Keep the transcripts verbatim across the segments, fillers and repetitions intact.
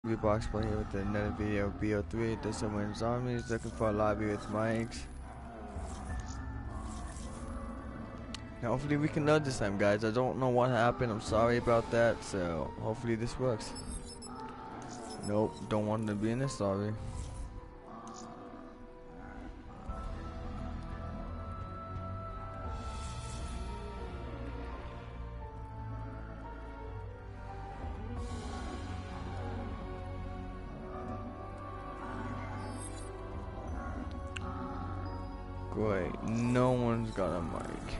Box Boy here with another video of B O three. There's someone zombies looking for a lobby with mics. Now hopefully we can load this time, guys. I don't know what happened. I'm sorry about that. So hopefully this works. Nope, don't want to be in this lobby. Great, no one's got a mic.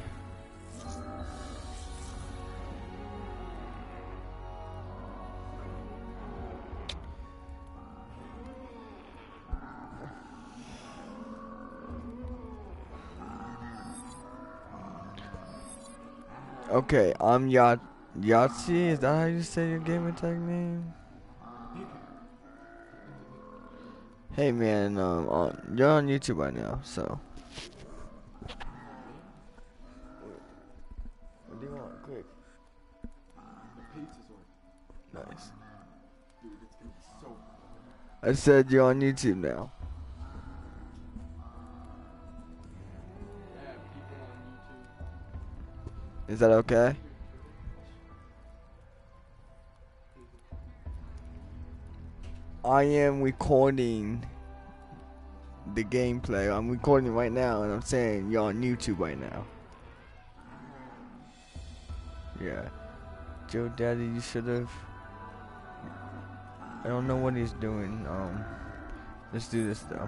Okay, I'm Yacht Yahtzee. Is that how you say your gamer tag name? Hey man, um, uh, you're on YouTube right now, so. What do you want? Quick. Nice. I said you're on YouTube now. Is that okay? I am recording the gameplay. I'm recording right now, and I'm saying you're on YouTube right now. Yeah. Joe Daddy, you should have. I don't know what he's doing. Um, let's do this though.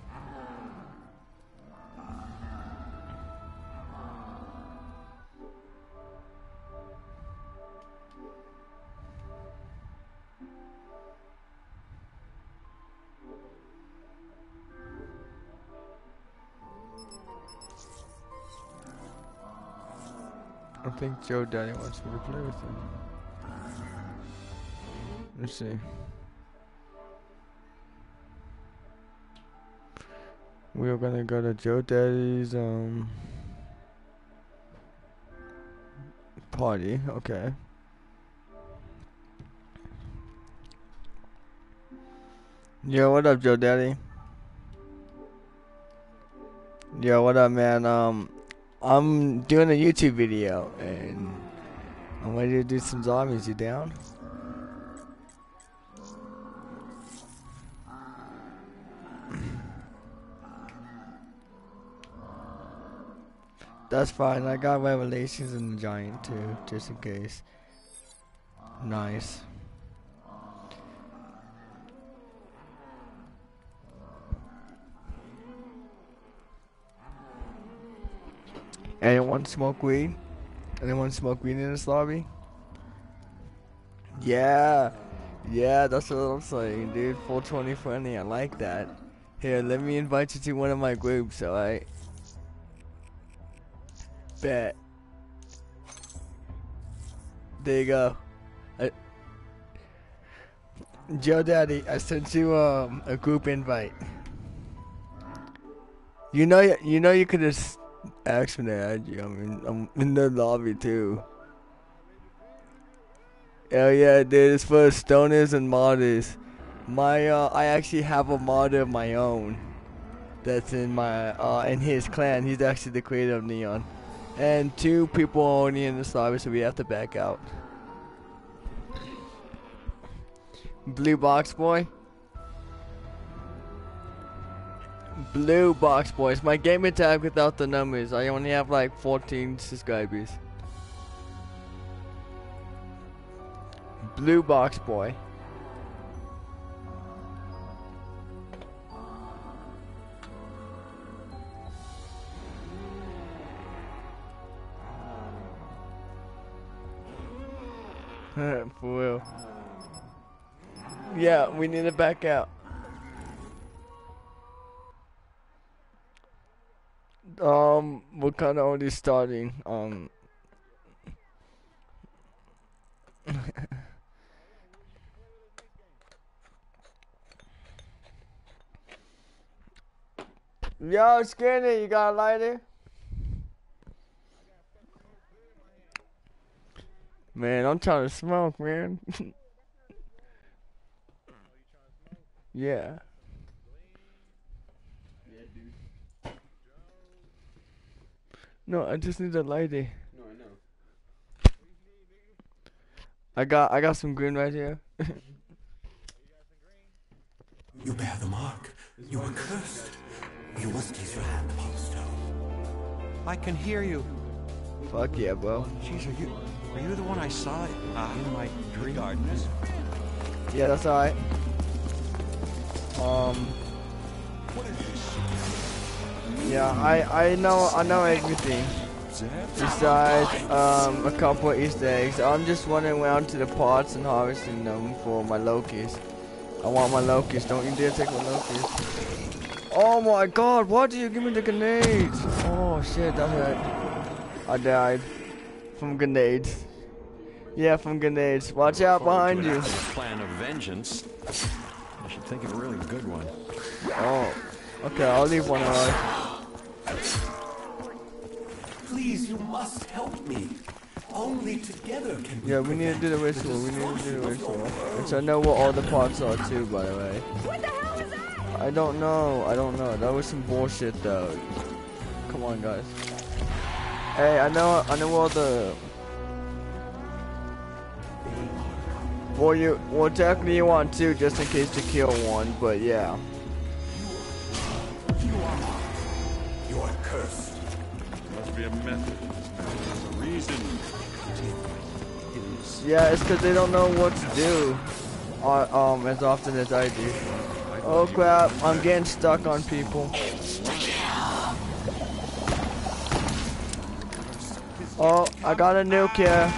I think Joe Daddy wants me to play with him. Let's see. We are gonna go to Joe Daddy's um party. Okay. Yo, what up, Joe Daddy? Yo, what up, man? Um, I'm doing a YouTube video, and I'm ready to do some zombies. You down? That's fine. I got Revelations and the Giant too, just in case. Nice. Anyone smoke weed? Anyone smoke weed in this lobby? Yeah. Yeah, that's what I'm saying, dude. four twenty friendly. I like that. Here, let me invite you to one of my groups, alright? Bet. There you go. I, Joe Daddy, I sent you um, a group invite. You know, you know, you could just ask me to add you. I mean, I'm in the lobby too. Hell yeah, dude! It's for stoners and modders. My, uh, I actually have a modder of my own. That's in my, uh, in his clan. He's actually the creator of Neon. And two people are only in this lobby, so we have to back out. Blue box boy. Blue box boys. My gamer tag without the numbers. I only have like fourteen subscribers. Blue box boy. For real. Yeah, we need to back out. Um, we're kind of already starting. Um. Yo, Skinny, you got a lighter? Man, I'm trying to smoke, man. Yeah. Yeah, dude. No, I just need a lighty. No, I know. I got I got some green right here. You bear the mark. You are cursed. You must place your hand upon the stone. I can hear you. Fuck yeah, bro. Jeez, are you are you the one I saw uh, in my dream gardens? Yeah, that's alright. Um. Yeah, I I know I know everything. Besides um a couple of Easter eggs, I'm just running around to the pots and harvesting them for my locusts. I want my locusts. Don't you dare take my locusts. Oh my God! Why do you give me the grenades? Oh shit, that hurt. I died from grenades. Yeah, from grenades. Watch out behind you. Plan of vengeance. I should think of a really good one. Oh, okay. I'll leave one alive. Please, you must help me. Only together can we. Yeah, we need to do the ritual. We need to do the ritual. Which I know what all the parts are too, by the way. What the hell is that? I don't know. I don't know. That was some bullshit though. Come on, guys. Hey, I know. I know all the. Well, you. Well, technically you want two, just in case to kill one. But yeah. You are. You are cursed. Must be a method. A reason. Yeah, it's because they don't know what to do. Uh, um, as often as I do. Oh crap! I'm getting stuck on people. Oh, I got a nuke here.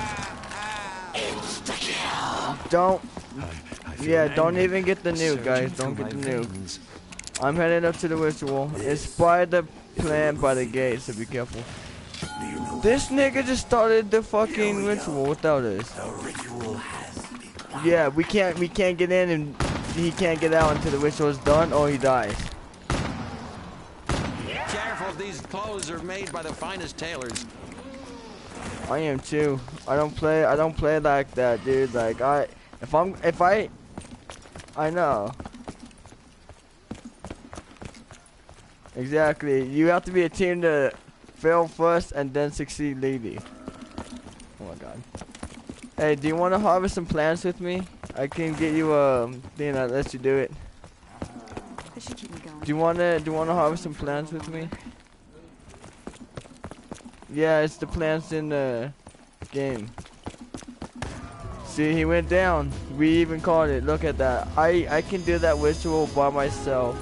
Don't. Yeah, don't even get the nuke, guys. Don't get the nuke. I'm heading up to the ritual. It's by the plant by the gate, so be careful. This nigga just started the fucking ritual without us. The ritual has begun. Yeah, we can't we can't get in and he can't get out until the ritual is done or he dies. Careful, these clothes are made by the finest tailors. I am too. I don't play I don't play like that, dude. Like I if I'm if I I know. Exactly. You have to be a team to fail first and then succeed later. Oh my god. Hey, do you want to harvest some plants with me? I can get you a thing that lets you do it. This should keep me going. Do you wanna do you wanna harvest some plants with me? Yeah, it's the plants in the game. See, he went down. We even caught it. Look at that. I I can do that ritual by myself.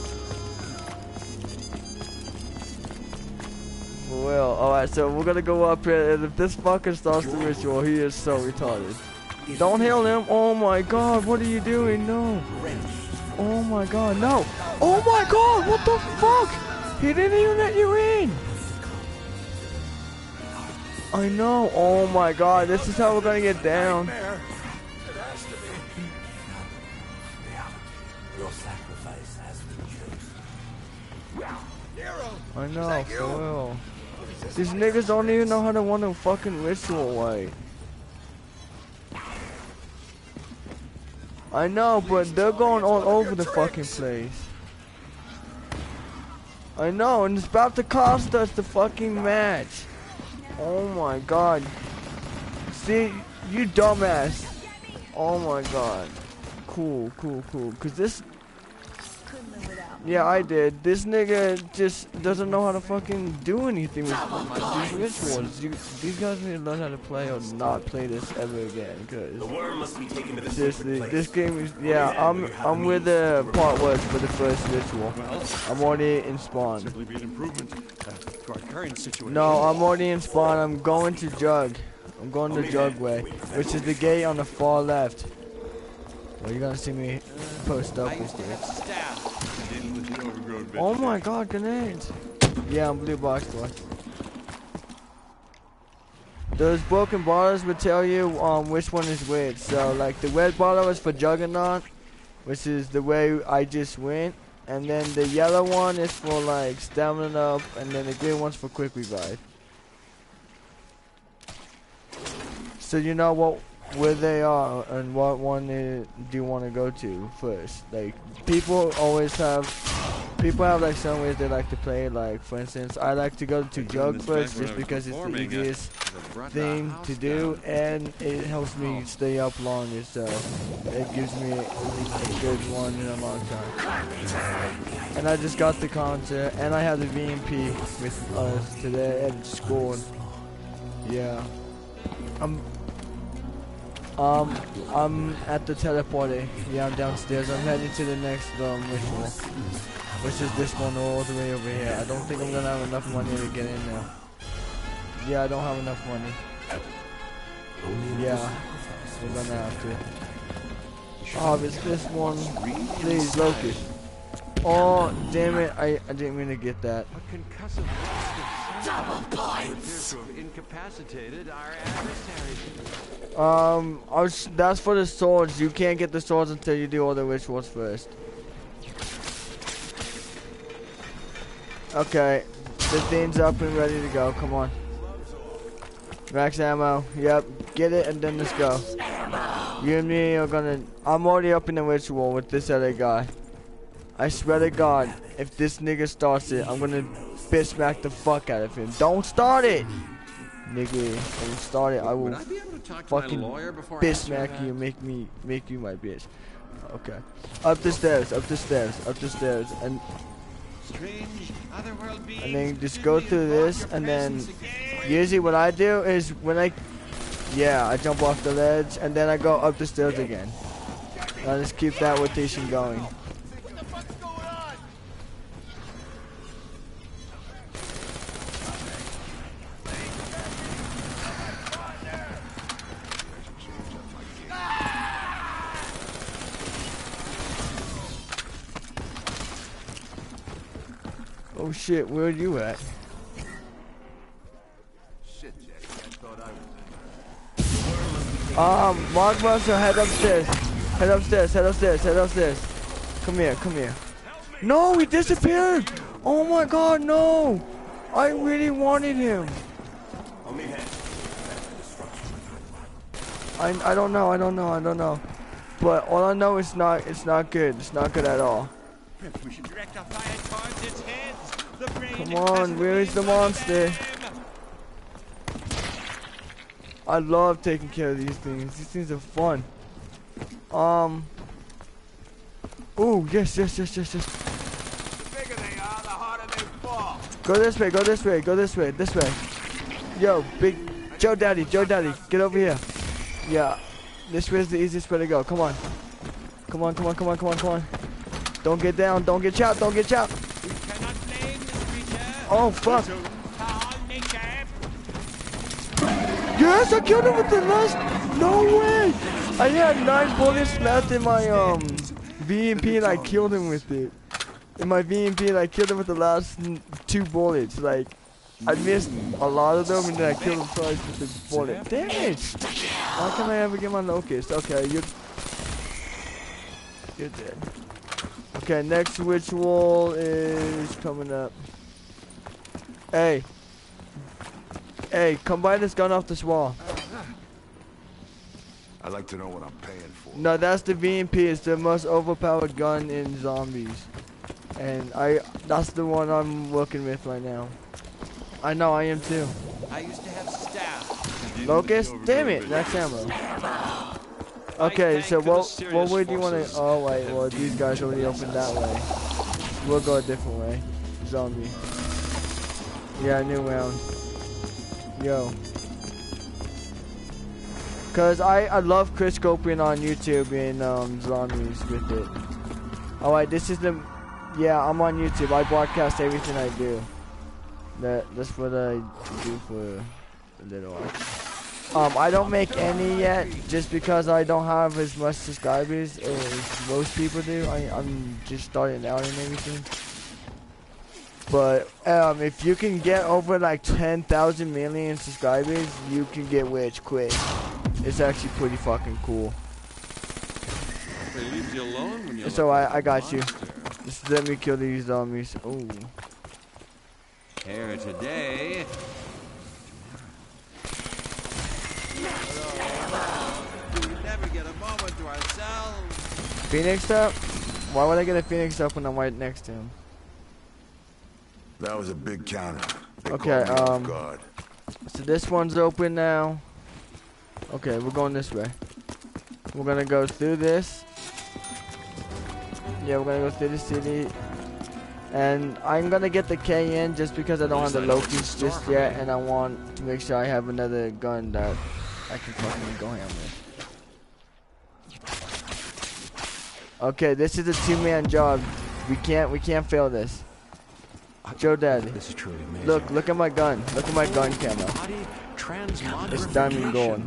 For real. Alright, so we're gonna go up here, and if this fucker starts the ritual, he is so retarded. Don't heal him. Oh my god, what are you doing? No. Oh my god, no. Oh my god, what the fuck? He didn't even let you in. I know. Oh my god, this is how we're gonna get down. Your sacrifice has been chosen. I know, for real. These niggas don't even know how to run a fucking ritual right. I know, but they're going all over the fucking place. I know, and it's about to cost us the fucking match. Oh my god. See, you dumbass. Oh my god. Cool, cool, cool. Cause this... Yeah, I did. This nigga just doesn't know how to fucking do anything with these rituals. You, these guys need to learn how to play or not play this ever again. Cause The worm must be taken to the seriously, secret this place. game is... Yeah, I'm I'm with the part was for the first ritual. I'm already in spawn. Simply be an improvement uh, to our current situation. No, I'm already in spawn. I'm going to Jug. I'm going to Jug Way, which is the gate on the far left. Well, you're gonna see me post up with this. Oh my god, grenades! Yeah, I'm blue box boy. Those broken bottles would tell you um which one is which. So like the red bottle is for Juggernaut, which is the way I just went, and then the yellow one is for like stamina up, and then the green one's for quick revive. So you know what where they are and what one they, do you want to go to first. Like, people always have, people have like some ways they like to play. Like, for instance, I like to go to Jug first just because it's the easiest thing to do and it helps me stay up longer, so it gives me a good one in a long time. And I just got the concert and I had the V M P with us today at school. Yeah. I'm um I'm at the teleporter. Yeah, I'm downstairs. I'm heading to the next um ritual, which is this one all the way over here. I don't think I'm gonna have enough money to get in there. Yeah, I don't have enough money. Yeah, we're gonna have to. Oh, it's this one. Please, Locust. Oh, damn it! I I didn't mean to get that. A concussive double points. Appears to have incapacitated our adversaries. Um, I was, that's for the swords. You can't get the swords until you do all the rituals first. Okay, the thing's up and ready to go. Come on. Max ammo. Yep. Get it and then let's go. You and me are gonna. I'm already up in the ritual with this other guy. I swear to God, if this nigga starts it, I'm gonna bitch smack the fuck out of him. Don't start it, nigga. Don't start it. I will I fucking bitch smack you and make me make you my bitch. Okay. Up the stairs. Up the stairs. Up the stairs. And. And then just go through this, and then usually what I do is when I, yeah, I jump off the ledge, and then I go up the stairs again. And I just keep that rotation going. What the fuck's going on? Oh shit, where are you at? Shit, Jack. I thought I was in. Um, Mark Russell, head upstairs. Head upstairs, head upstairs, head upstairs. Come here, come here. No, he disappeared! Oh my god, no! I really wanted him. I I don't know, I don't know, I don't know. But all I know is not it's not good. It's not good at all. We should direct our fire towards its heads. The brain Come on, where is the monster? I love taking care of these things. These things are fun. Um. Oh, yes, yes, yes, yes, yes. The bigger they are, the harder they fall. Go this way, go this way, go this way, this way. Yo, big Joe Daddy, Joe Daddy, get over here. Yeah, this way is the easiest way to go. Come on. Come on, come on, come on, come on, come on. Don't get down, don't get chopped, don't get chopped. We cannot blame this creature. Oh, fuck. Foul nature. Yes, I killed him with the last. No way. I had nine bullets left in my um V M P and I killed him with it. In my V M P and I killed him with the last two bullets. Like, I missed a lot of them and then I killed him twice with the bullet. Damn it. How can I ever get my locust? Okay, you're, you're dead. Okay, next ritual is coming up. Hey. Hey, come buy this gun off this wall. I'd like to know what I'm paying for. No, that's the V M P. It's the most overpowered gun in zombies. And I, that's the one I'm working with right now. I know, I am too. I used to have staff. Locust? Damn it, that's ammo. Okay, so what, what way do you want to, oh wait, well these guys already opened that way. We'll go a different way. Zombie. Yeah, new round. Yo. Cause I, I love Chris Copian on YouTube and um, zombies with it. Alright, this is the, yeah, I'm on YouTube. I broadcast everything I do. That That's what I do for a little while. Um, I don't make any yet, just because I don't have as much subscribers as most people do. I, I'm just starting out and everything. But um, if you can get over like ten thousand million subscribers, you can get rich quick. It's actually pretty fucking cool. They leave you alone when you So I, I got you. Just let me kill these zombies. Ooh. Here today. never get a moment to ourselves. Phoenix up? Why would I get a Phoenix up when I'm right next to him? That was a big counter. They Okay, caught me off um, guard. So this one's open now. Okay, we're going this way. We're gonna go through this. Yeah, we're gonna go through the city. And I'm gonna get the K N just because I don't have the Loki's just yet, and I want to make sure I have another gun that I can fucking go ham with. Okay, this is a two-man job. We can't, we can't fail this. Joe Daddy. This is truly amazing. Look, look at my gun. Look at my gun camera. Body transmogrification. It's diamond gold.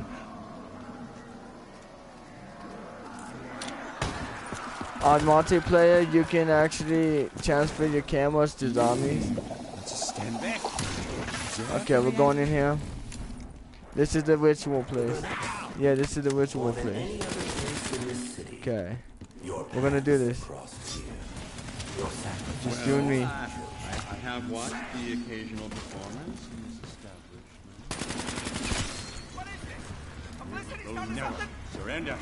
On multiplayer, you can actually transfer your cameras to zombies. Let's stand back. Okay, we're going in here. This is the ritual place. Yeah, this is the ritual place. Okay. We're gonna do this. Just you and me. I, I have watched the occasional performance in this establishment. What is it? I'm listening. Oh, no. Surrender.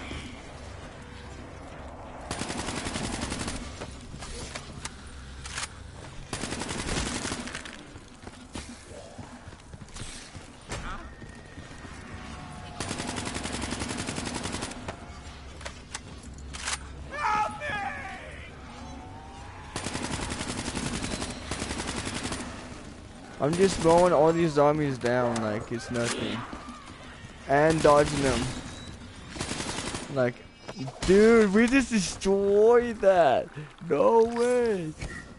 I'm just throwing all these zombies down like it's nothing. And dodging them. Like, dude, we just destroyed that. No way.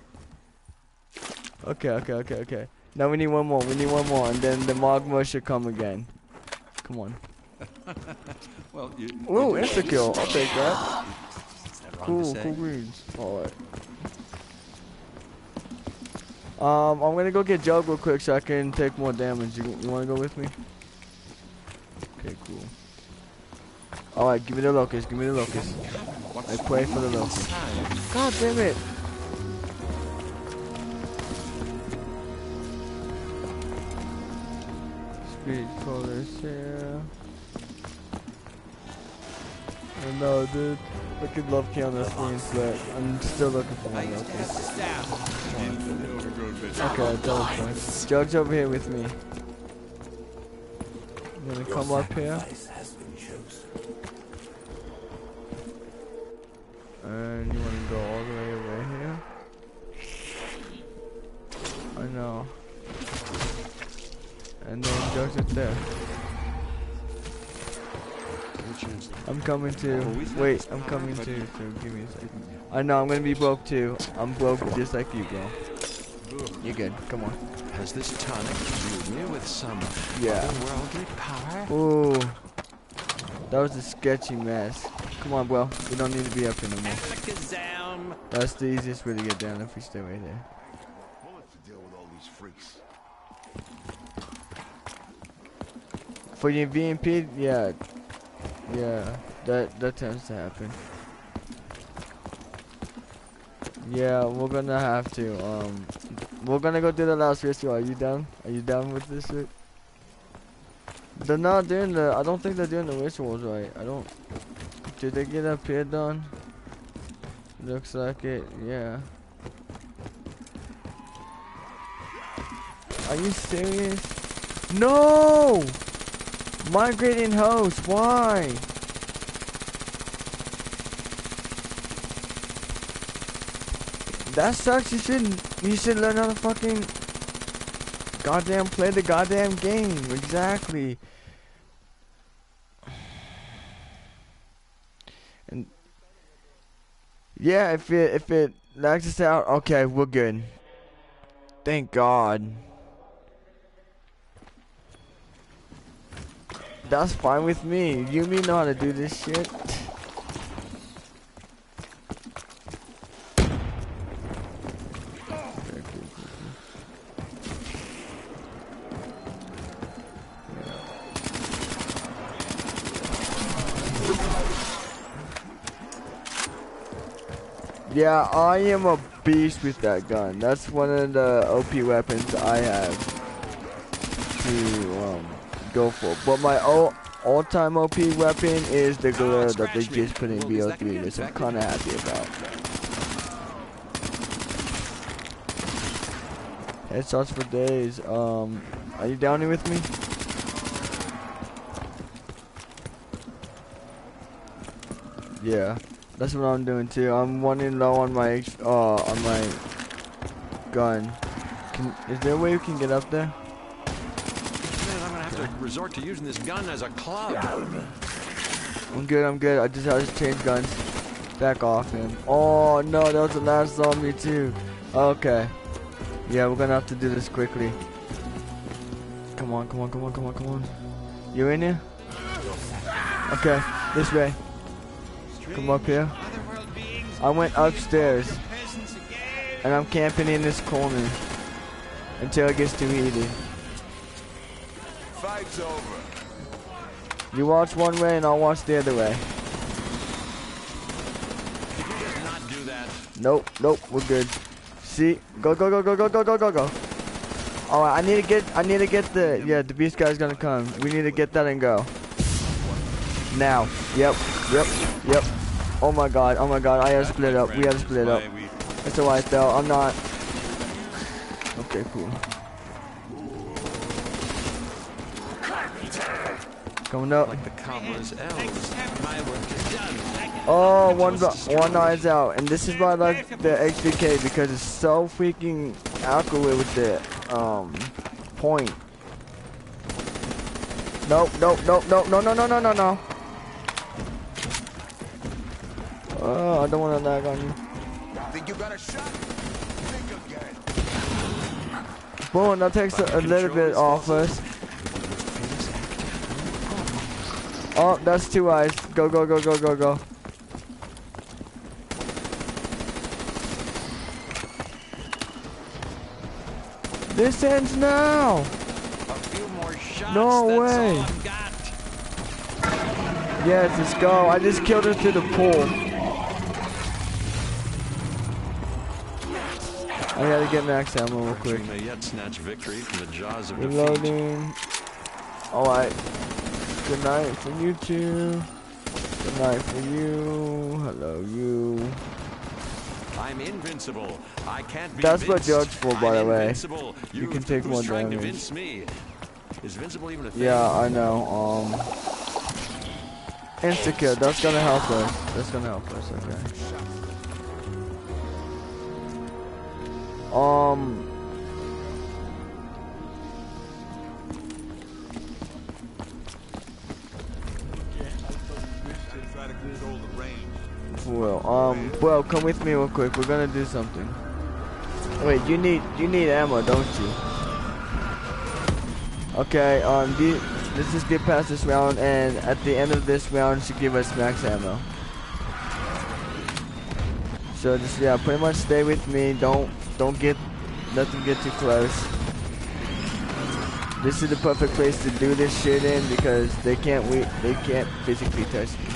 Okay, okay, okay, okay. Now we need one more. We need one more, and then the magma should come again. Come on. Well, you. Ooh, insta kill. I'll take that. Wrong Cool, to say. cool greens. Alright. Um, I'm gonna go get Jug real quick so I can take more damage. You, you wanna go with me? Okay, cool. Alright, give me the locust, give me the locust. I pray for the locust. God damn it! Speed colors here. I know, dude. I could love key on the screens, but I'm still looking for my locust. Okay, that was fine. Jug's over here with me. You gonna come up here? And you wanna go all the way over here? I know. And then Jug's up there. I'm coming too. Wait, I'm coming too, so give me a second. I know, I'm gonna be broke too. I'm broke just like you, bro. You're good, come on. Has this tonic imbued me with some Yeah. otherworldly power? Ooh. That was a sketchy mess. Come on, bro. We don't need to be up here no more. Alakazam! That's the easiest way to get down if we stay right there. Bullets to deal with all these freaks. For your V M P, yeah. Yeah, that that tends to happen. Yeah, we're gonna have to. Um, we're gonna go do the last ritual. Are you down? Are you down with this shit? They're not doing the. I don't think they're doing the rituals right. I don't. Did they get up here done? Looks like it. Yeah. Are you serious? No! Migrating host, why? That sucks. You should you should learn how to fucking goddamn play the goddamn game. Exactly. And yeah, if it if it lags us out, okay, we're good. Thank God. That's fine with me. You me know how to do this shit. Yeah, I am a beast with that gun. That's one of the O P weapons I have to um, go for. But my o all-time O P weapon is the glare that they just put in B O three, which I'm kind of happy about. Headshots for days. Um, are you down here with me? Yeah, that's what I'm doing too. I'm running low on my uh on my gun. Can, is there a way we can get up there? Man, I'm gonna have to resort to using this gun as a club. I'm good. I'm good. I just I just changed guns. Back off him. Oh no, that was the last zombie too. Okay. Yeah, we're gonna have to do this quickly. Come on, come on, come on, come on, come on. You in here? Okay, this way. Come up here. I went upstairs. And I'm camping in this corner. Until it gets too heated. Fight's over. You watch one way and I'll watch the other way. Did you just not do that? Nope, nope, we're good. See? Go, go, go, go, go, go, go, go, go. Alright, I need to get, I need to get the, yeah, the beast guy's gonna come. We need to get that and go. Now. Yep, yep, yep. Oh my god, oh my god, I gotta split up. We gotta split up. It's alright though, I'm not. Okay, cool. Coming up. Like the cobbler's elves. My work is done. Oh, one, one eye's out. And this is why I like the X V K because it's so freaking accurate with the um point. Nope, nope, nope, nope, no, no, no, no, no, no. Oh, I don't want to lag on you. Think you got a shot? Think again. Boom, that takes a, a little bit off us. Oh, that's two eyes. Go, go, go, go, go, go. This ends now. A few more shots. No That's way. all I've got. Yes, let's go. I just killed her through the pool. I gotta get max ammo real quick. We may yet snatch victory from the jaws of defeat. Reloading. Alright. Good night for you two. Good night for you. Hello, you. I'm invincible. I can't be That's what vinced. Judge for, by I'm the way. invincible. You can take who's more trying to damage. vince me? Is invincible even a thing? Yeah, I know. Um, insta kill. That's gonna help us. That's gonna help us. Okay. Um. Well, um, well, come with me real quick. We're gonna do something. Wait, you need you need ammo, don't you? Okay. Um, do you, let's just get past this round, and at the end of this round, should give us max ammo. So just yeah, pretty much stay with me. Don't don't get let them get too close. This is the perfect place to do this shit in because they can't we they can't physically touch me.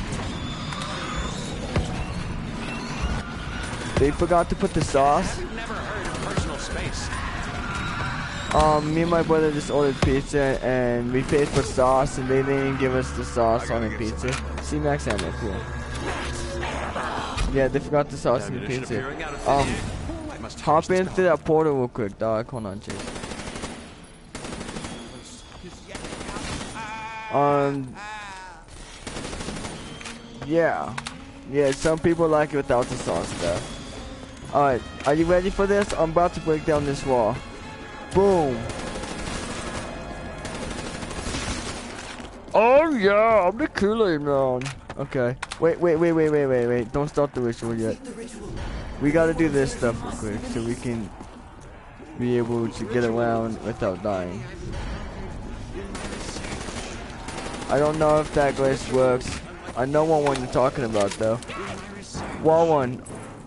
They forgot to put the sauce. I've never heard of personal space. Um, me and my brother just ordered pizza and we paid for sauce and they didn't give us the sauce on the pizza. See max ammo, cool. Yeah, they forgot the sauce on the pizza. Um, hop into that portal real quick, dog. Hold on, Chase. Um, yeah, yeah. Some people like it without the sauce, though. All right, are you ready for this? I'm about to break down this wall. Boom. Oh yeah, I'm the Kool-Aid man. Okay. Wait, wait, wait, wait, wait, wait, wait. Don't start the ritual yet. We gotta do this stuff real quick so we can be able to get around without dying. I don't know if that glitch works. I know what one you're talking about though. Wall one.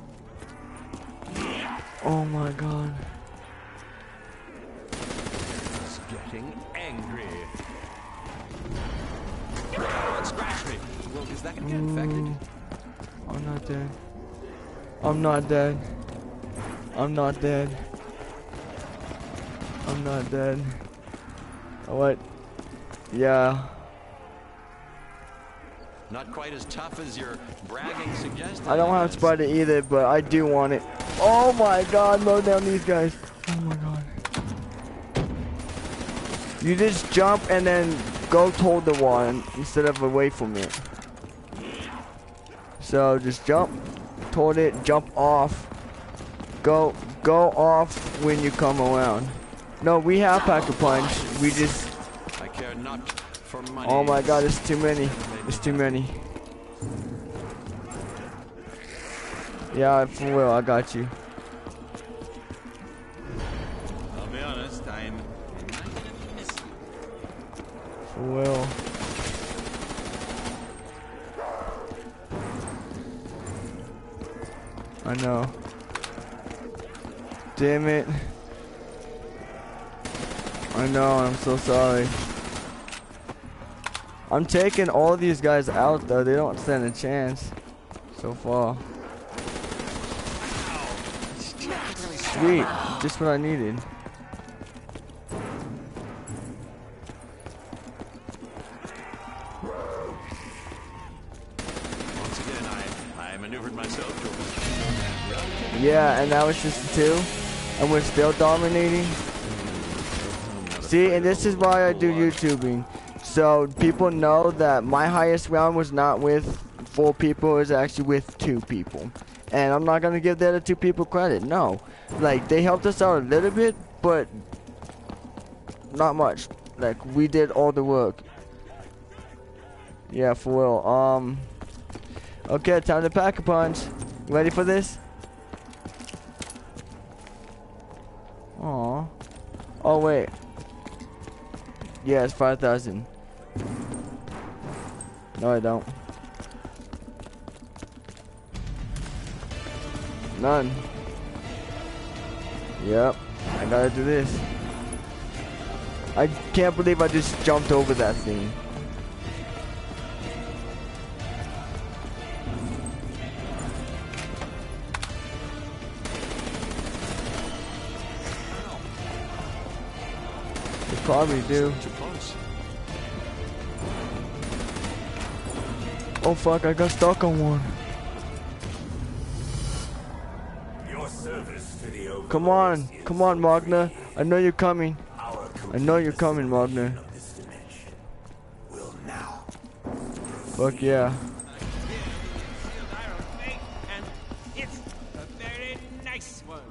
Oh my god. It's getting angry. Oh, it scratched me. Well, is that gonna get infected? I'm not dead. I'm not dead. I'm not dead. I'm not dead. Oh, what? Yeah. Not quite as tough as your bragging suggested. I don't have Spider either, but I do want it. Oh my god, load down these guys. Oh my god. You just jump and then go toward the wall instead of away from it. So just jump toward it, jump off. Go go off when you come around. No, we have Pack-a-Punch. We just I care not for money. Oh my god, it's too many. It's too many. Yeah, for real, I got you. I'll be honest, I'm For real. I know. Damn it. I know, I'm so sorry. I'm taking all these guys out though, they don't stand a chance so far. Sweet, just what I needed. Once again, I, I maneuvered myself to Yeah, and that was just two, and we're still dominating. See, and this is why I do YouTubing. So people know that my highest round was not with four people, it was actually with two people. And I'm not gonna give the other two people credit, no. Like, they helped us out a little bit, but not much. Like, we did all the work. Yeah, for real. Um, okay, time to Pack-a-Punch. Ready for this? Aw. Oh, wait. Yeah, it's five thousand. No, I don't. None. Yep. I gotta do this. I can't believe I just jumped over that thing. They probably do. Oh fuck, I got stuck on one. Your service to the Overlords Come on, is come on, Magna. I know you're coming. our I know you're coming, Magna. of this dimension will now. Fuck yeah. and it's a very nice one.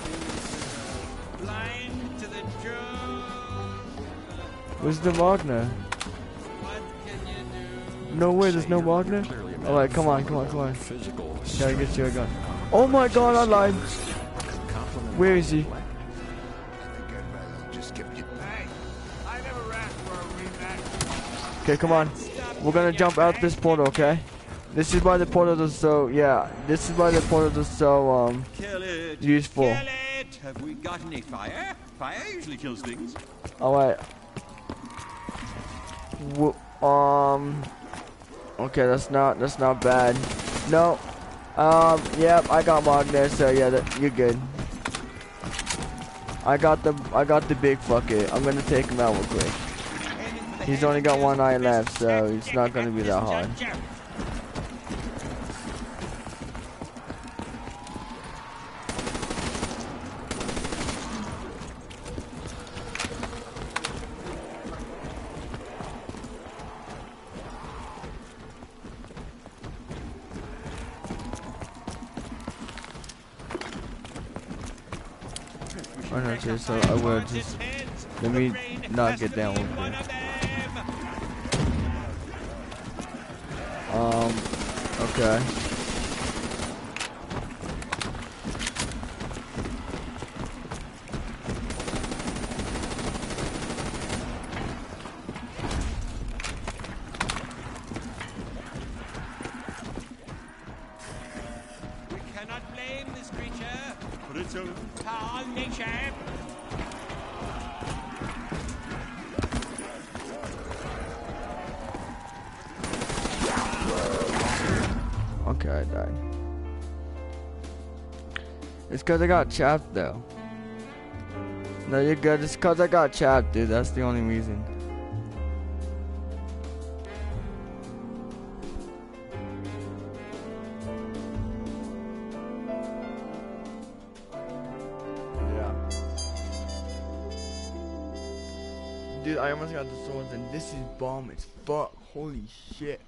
Blind to the truth. Where's the Magna? What can you do? No way, there's no Magna? Alright, come on, come on, come on. physical. Gotta get you a gun. Oh my god, I lied. Where is he? Again, man, just give you. Hey, I never asked for a rematch. Okay, come on. We're gonna jump out this portal, okay? This is why the portal is so, yeah. This is why the portal is so, um, Kill it. useful. Kill it. Have we got any fire? Fire usually kills things. Alright. W um. Okay, that's not, that's not bad. No. Um, yep, I got Magna, so yeah, that, you're good. I got the, I got the big fucker. I'm gonna take him out real quick. He's only got one eye left, so it's not gonna be that hard. I know, too, so I will just, let me not get down real quick. Um, okay. We cannot blame this creature for its own foul nature. Okay, I died. It's cause I got chapped though. No, you're good. It's cause I got chapped, dude. That's the only reason. dude, I almost got the swords, and this is bomb as fuck. Holy shit.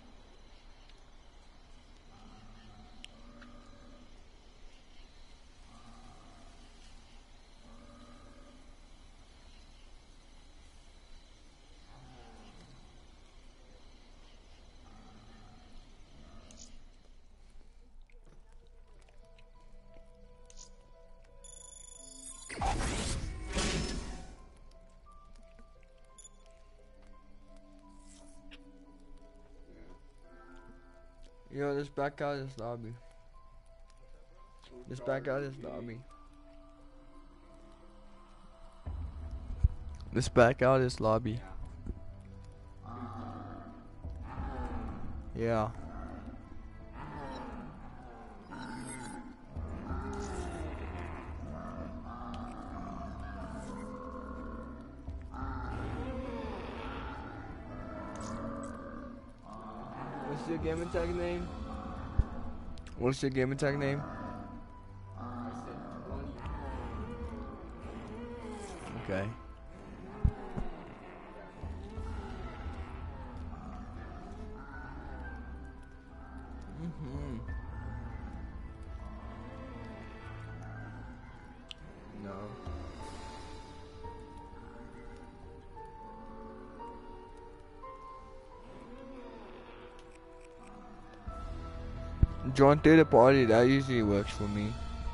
Yo, let's back out of this lobby. Let's back out of this lobby. Let's back out of this lobby. Yeah. What's your game attack name? What's your game attack name? Okay. Mm-hmm. No. Join through the party, that usually works for me.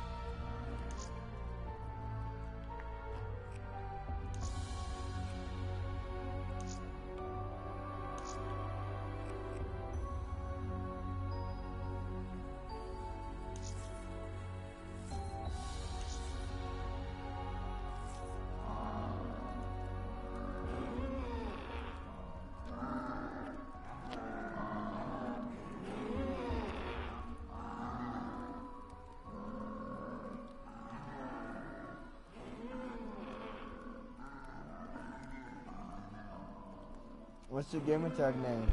What's your game attack name?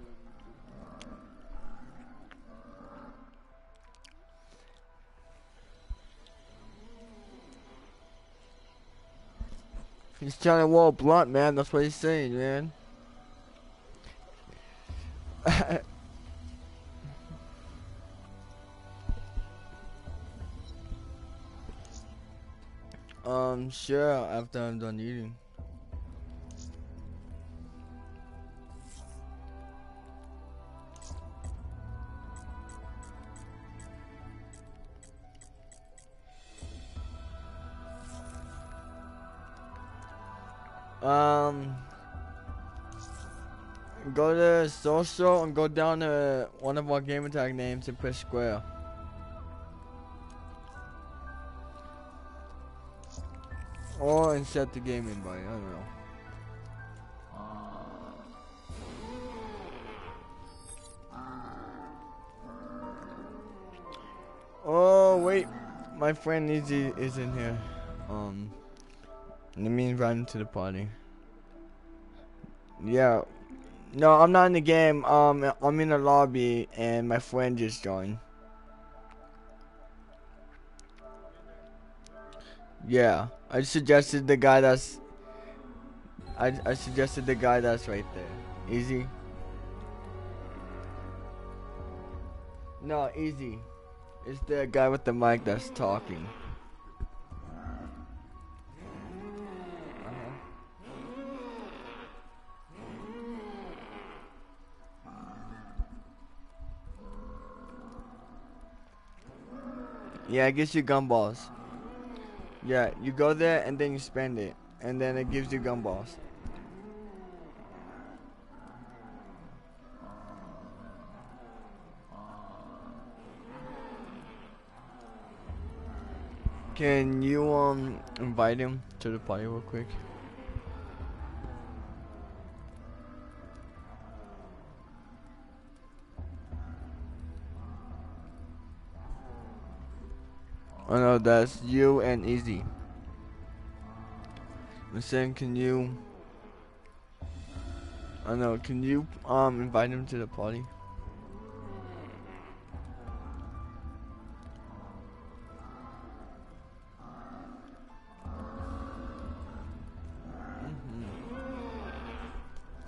He's trying to wall blunt, man. That's what he's saying, man. um, sure. After I'm done eating. Um, go to social and go down to one of our game attack names and press square. Or and set the game invite, I don't know. Oh wait, my friend Easy is in here. Um, let me invite him to the party. Yeah, no, I'm not in the game. Um, I'm in the lobby, and my friend just joined. Yeah, I suggested the guy that's. I I suggested the guy that's right there. Easy. No, Easy. It's the guy with the mic that's talking. Yeah, it gives you gumballs. Yeah, you go there and then you spend it, and then it gives you gumballs. Can you um invite him to the party real quick? Oh no, that's you and Easy. I'm saying, can you? I know. Can you um invite him to the party? Mm-hmm.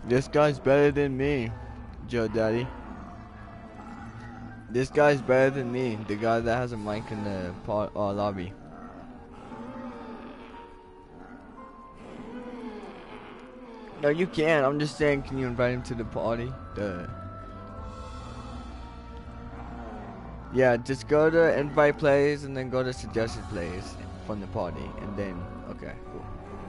This guy's better than me, Joe Daddy. This guy's better than me, the guy that has a mic in the pod, uh, lobby. No, you can. I'm just saying, can you invite him to the party? The Yeah, just go to invite plays and then go to suggested plays from the party and then, okay, cool.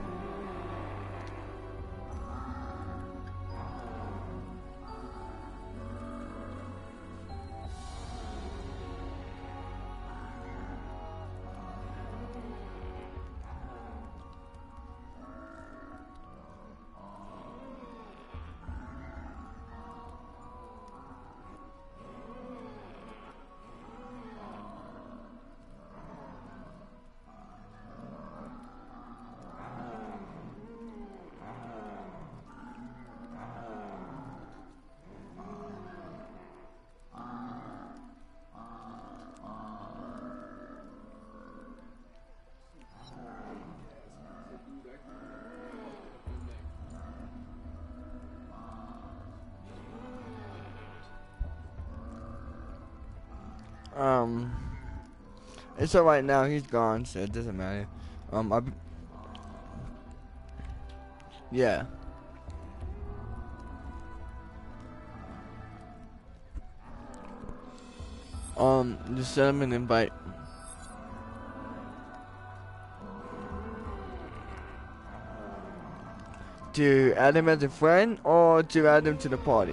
Um, it's alright now. He's gone, so it doesn't matter. Um, I. Yeah. Um, just send him an invite. To add him as a friend or to add him to the party?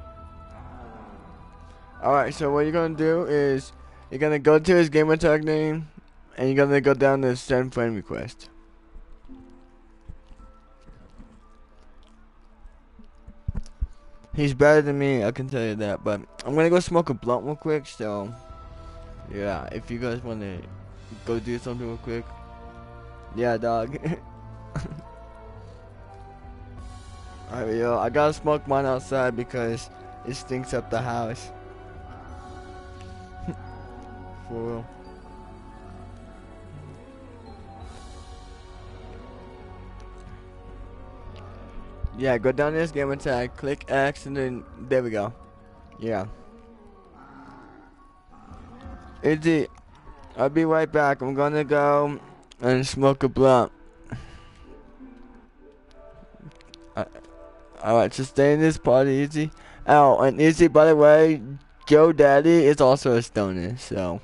Alright, so what you're gonna do is you're gonna go to his gamertag name and you're gonna go down to send friend request. He's better than me, I can tell you that, but I'm gonna go smoke a blunt real quick, so yeah, if you guys wanna go do something real quick. Yeah, dog. Alright, yo, I gotta smoke mine outside because it stinks up the house. For real. Yeah, go down to this gamer tag, click X, and then there we go. Yeah. Izzy, I'll be right back. I'm gonna go and smoke a blunt. Uh, Alright, so stay in this party, Izzy. Oh, and Izzy, by the way, Joe Daddy is also a stoner, so.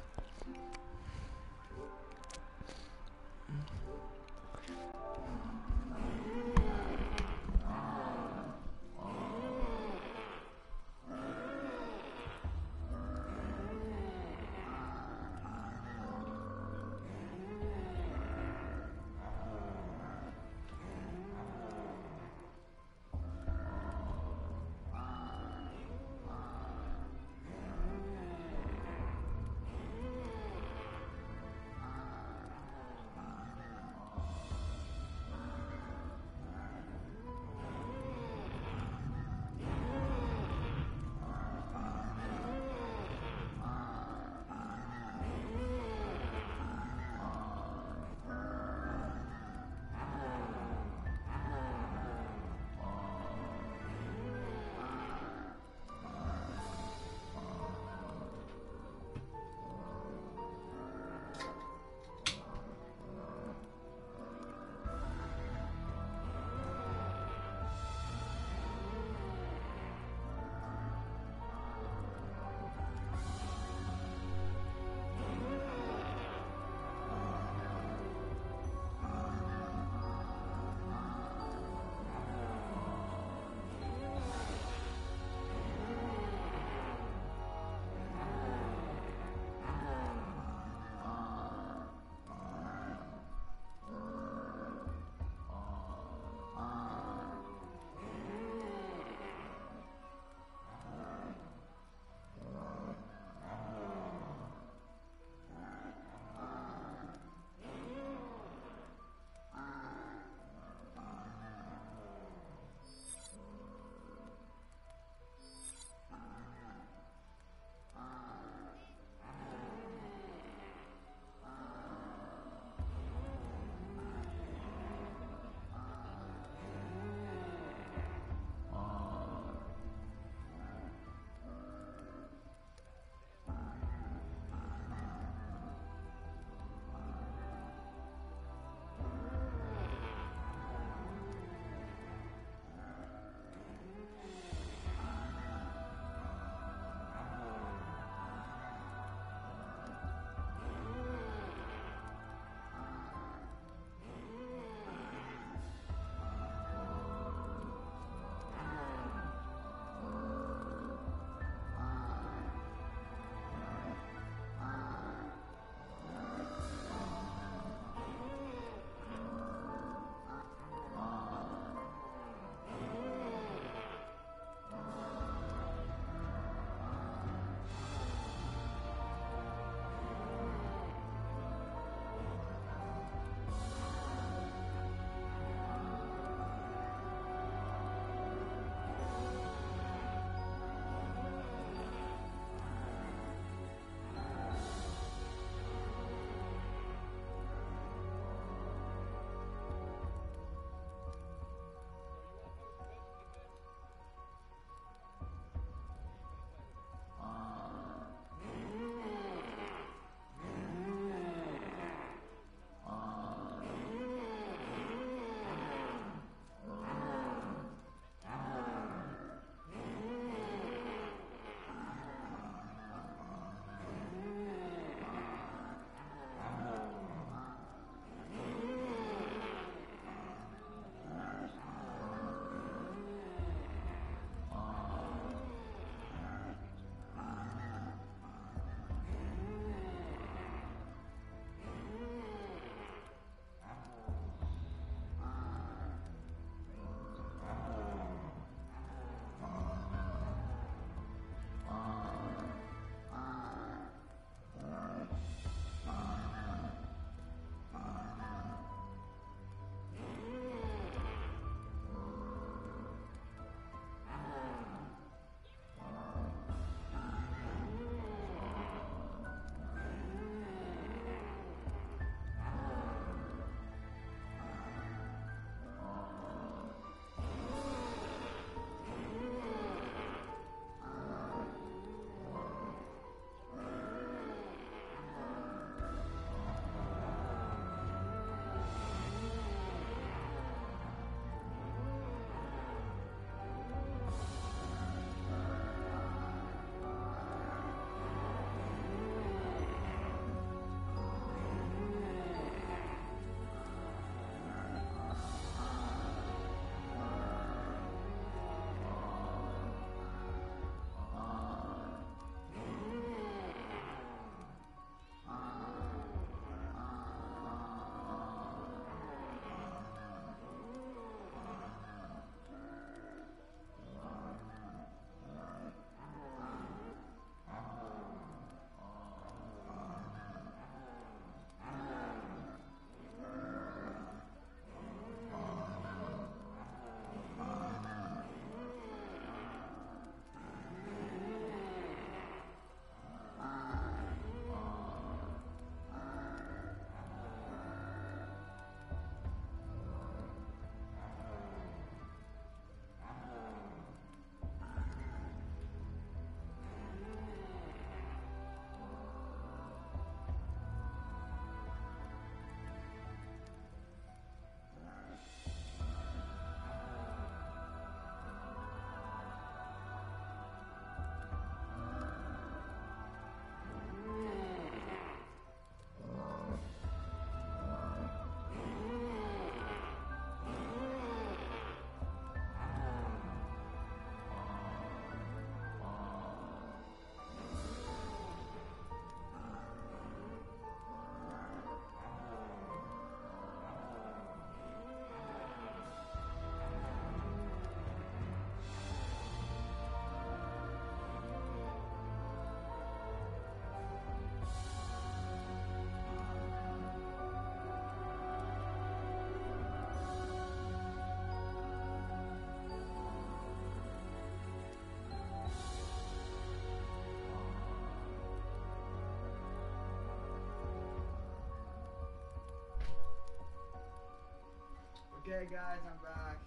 Okay, guys, I'm back.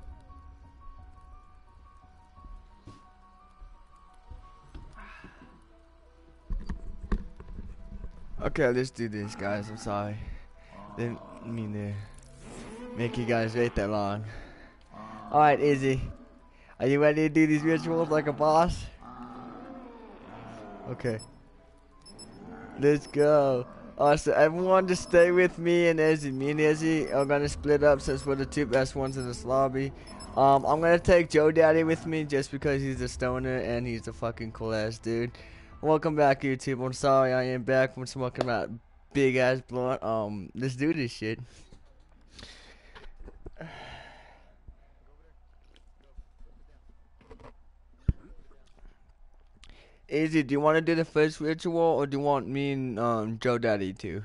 Okay, let's do this, guys. I'm sorry. Didn't mean to make you guys wait that long. Alright, Izzy. Are you ready to do these rituals like a boss? Okay. Let's go. Uh, so everyone just stay with me and Izzy. Me and Izzy are gonna split up since we're the two best ones in this lobby. Um, I'm gonna take Joe Daddy with me just because he's a stoner and he's a fucking cool ass dude. Welcome back, YouTube. I'm sorry I am back from smoking that big ass blunt. Um, let's do this shit. Izzy, do you want to do the first ritual or do you want me and um, Joe Daddy to?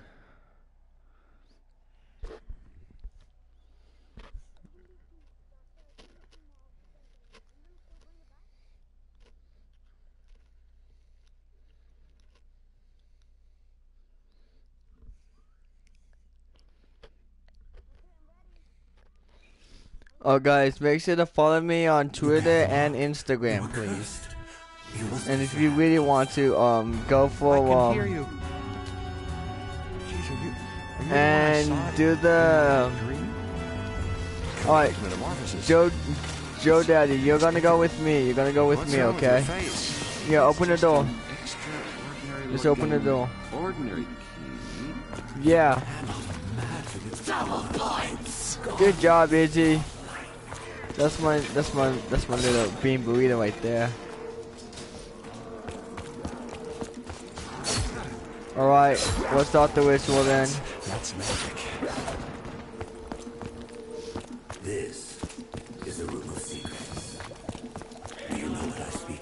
Oh, guys, make sure to follow me on Twitter and Instagram, please. And if you really want to, um, go for, I can um, hear you. Jeez, are you, are you and do the, alright, Joe, Joe Daddy, you're gonna go with me, you're gonna go with me, okay? Yeah, open the door. Just open the door. Ordinary key. Yeah. Good job, Izzy. That's my, that's my, that's my little bean burrito right there. Alright, we'll start the ritual then. That's magic. This is the room of secrets. Do you know what I speak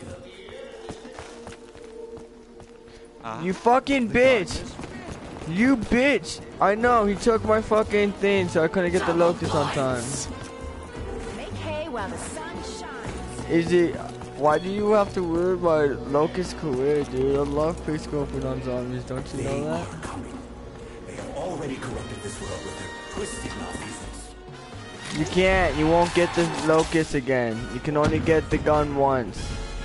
of? Uh, You fucking bitch! You bitch! I know, he took my fucking thing so I couldn't get the locust on time. Make hay while the sun shines. Izzy, why do you have to worry about locust career, dude? I love quickscoping on zombies, don't you They know that? are coming. They have already corrupted this world with their twisted malfeasance. You can't, you won't get the locust again. You can only get the gun once.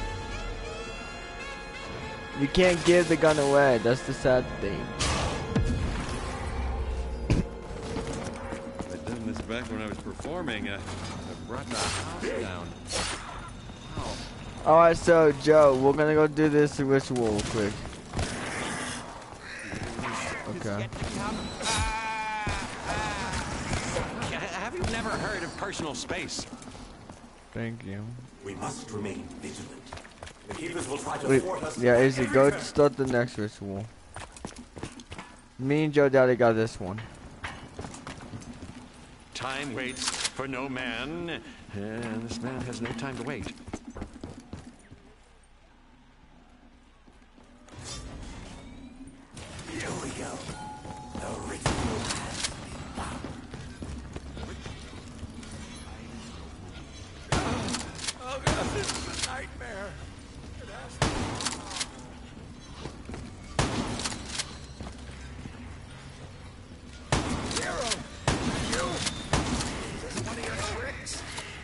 You can't give the gun away, that's the sad thing. I'd done this back when I was performing. Uh, I brought the house down. Wow. Alright, so Joe, we're gonna go do this ritual real quick. Okay. Have you never heard of personal space? Thank you. We must remain vigilant. The keepers will try to Wait, thwart us. yeah, Izzy, go start the next ritual. Me and Joe Daddy got this one. Time waits for no man, and this man has no time to wait. Here we go. The ritual has Oh god, this is a nightmare. It has to be. Hero! You! Is this one of your tricks?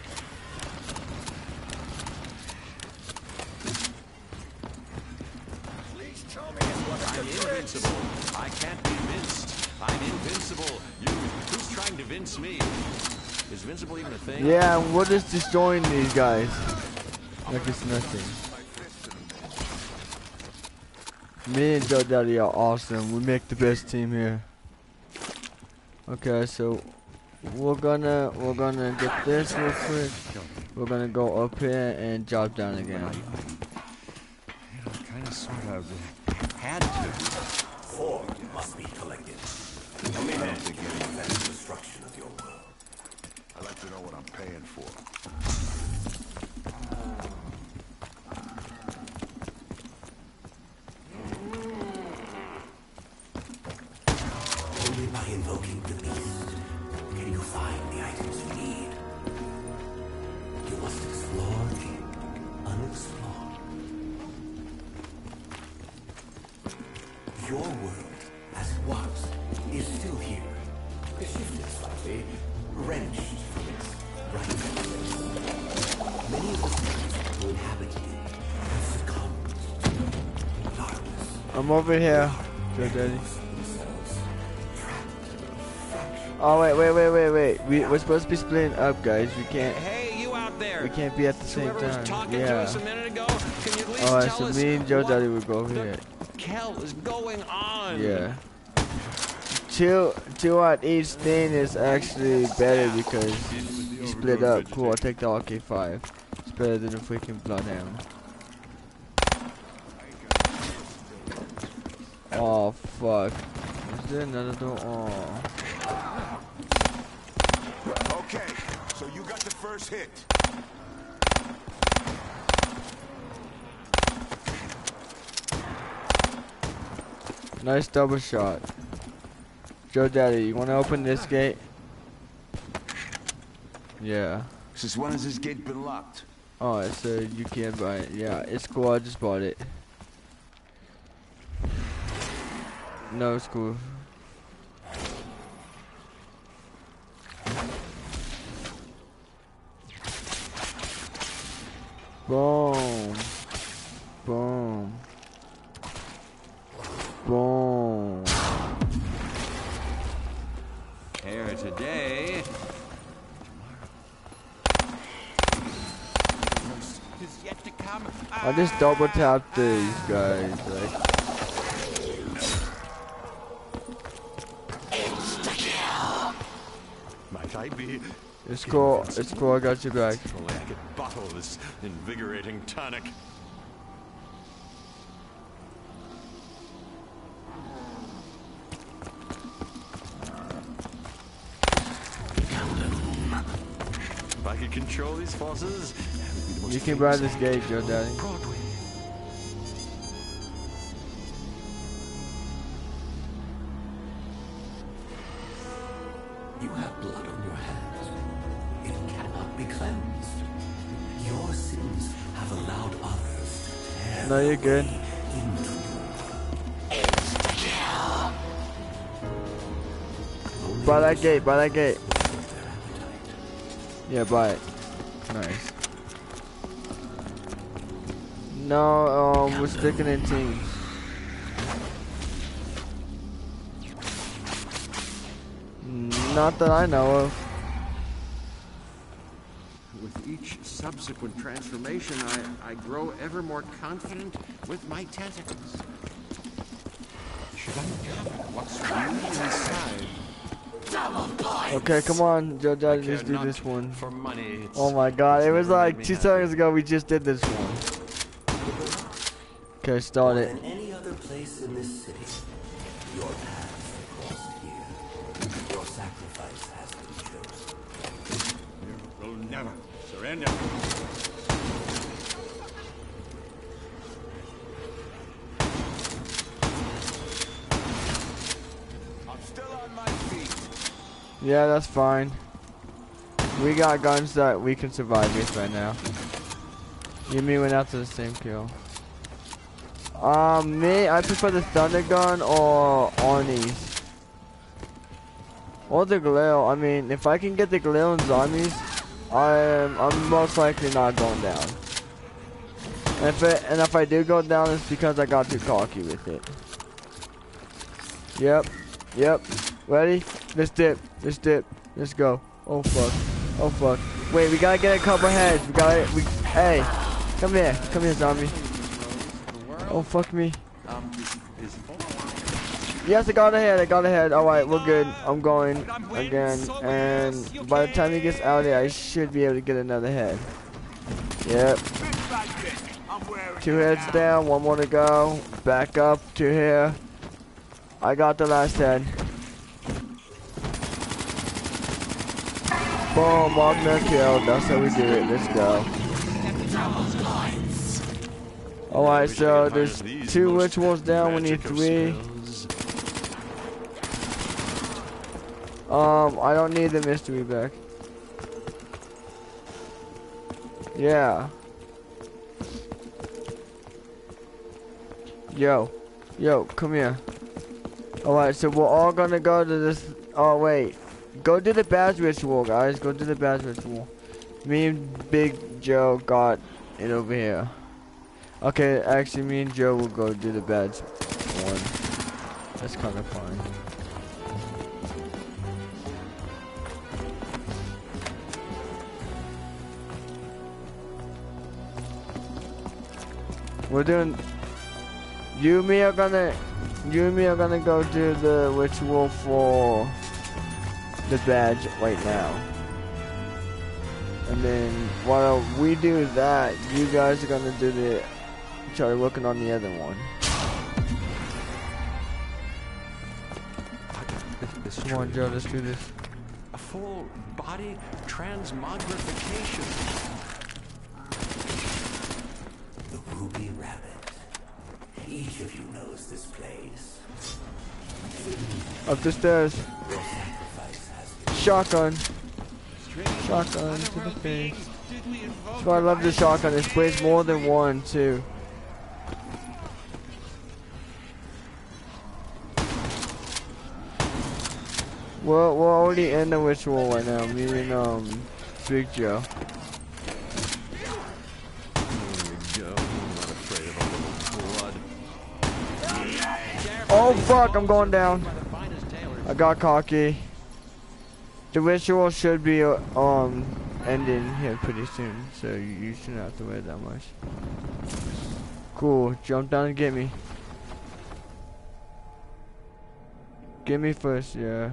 Please tell me it's one of I'm your tricks. invincible. I can't be vinced. I'm invincible. You, who's trying to vince me? Is invincible even a thing? Yeah, and we're just destroying these guys. Like it's nothing. Me and Joe Daddy are awesome. We make the best team here. Okay, so we're gonna we're gonna get this real quick. We're gonna go up here and drop down again. You know, kind of, sort of, had to. form must be collected. Only then to get prevent the destruction of your world. I'd like to know what I'm paying for. Only by invoking the beast can you find the items you need. You must explore the unexplored. Your world, as it was, is still here. It shifted slightly, wrenched from its rightful place. Many of the spirits who inhabited it have succumbed to darkness. I'm over here, Joe Daddy. Themselves trapped in a fraction. Oh wait, wait, wait, wait, wait. We we're supposed to be splitting up, guys. We can't. Hey, you out there! We can't be at the same Whoever was time. talking to Yeah. us a minute ago, can you at least Alright, tell so us me and Joe what Daddy will go over the here. hell is going on? Yeah. Two, two at each thing is actually better because you split up. Cool, I'll take the R K five. It's better than the freaking Bloodhound. Oh fuck. Is there another door? Oh. Okay, so you got the first hit. Nice double shot. Joe Daddy, you wanna open this gate? Yeah. Since when has this gate been locked? Oh, it said you can't buy it. Yeah, it's cool. I just bought it. No, it's cool. Boom. Boom. Boom. Here today. Is yet to come. I just double tap these guys. Like. Might I be? It's cool. It's cool. I got your back. If only I could bottle this invigorating tonic. If I could control these forces, that would be the most You can buy famous this gate, Joe Daddy. Broadway. You have blood on your hands. It cannot be cleansed. Your sins have allowed others to tear No, you're good. into you. Buy that gate. Buy that gate. Their appetite. Yeah, buy it. Nice. No, um, we're sticking in teams. Not that I know of. With each subsequent transformation, I, I grow ever more confident with my tentacles. Should uncover what's really inside. Okay, come on, Joe Daddy, Care let's do not this one. For money, it's, Oh my god, it it's was never made like me two happy. seconds ago we just did this one. Okay, start More it. than any other place in this city, your paths have crossed here. Your sacrifice has been chosen. You will never surrender. I'm still on my feet. Yeah, that's fine. We got guns that we can survive with right now. You and me went after the same kill. Um, me, I prefer the Thunder Gun or Arnie's. Or the Galil. I mean, if I can get the Galil and zombies, I'm, I'm most likely not going down. And if, it, and if I do go down, it's because I got too cocky with it. Yep. Yep. Ready? Let's dip. Let's dip. Let's go. Oh fuck. Oh fuck. Wait, we gotta get a couple heads. We gotta. We. Hey, come here. Come here, zombie. Oh fuck me. Um, is, is Yes, I got a head. I got a head. All right, we're good. I'm going again, and by the time he gets out of there, I should be able to get another head. Yep. Bit by bit, I'm wearing Two you heads down. down. One more to go. Back up to here. I got the last head. Boom, Wagner killed. That's how we do it. Let's go. Alright, so there's two rituals down. We need three. Um, I don't need the mystery back. Yeah. Yo. Yo, come here. Alright, so we're all gonna go to this. Oh, wait. Go do the badge ritual, guys. Go do the badge ritual. Me and Big Joe got it over here. Okay, actually, me and Joe will go do the badge one. That's kind of fun. We're doing. You and me are gonna. You and me are gonna go do the ritual for the badge right now. And then while we do that, you guys are gonna do the. Try working on the other one. This Come on, Joe. Let's do this. A full body transmogrification. The Ruby Rabbit. Each of you knows this place. Up the stairs. Your sacrifice has been Shotgun. Shotgun to the face. So I love the shotgun. It sprays more than one too. We're, we're already in the ritual right now. Me and um, Big Joe. Oh fuck! I'm going down. I got cocky. The ritual should be uh, um ending here pretty soon, so you, you shouldn't have to wait that much. Cool. Jump down and get me. Get me first, yeah.